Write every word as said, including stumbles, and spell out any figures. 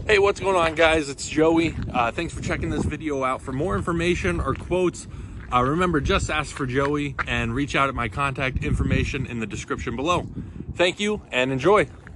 Hey, what's going on, guys? It's Joey. Uh, thanks for checking this video out. For more information or quotes, uh, remember, just ask for Joey and reach out at my contact information in the description below. Thank you and enjoy.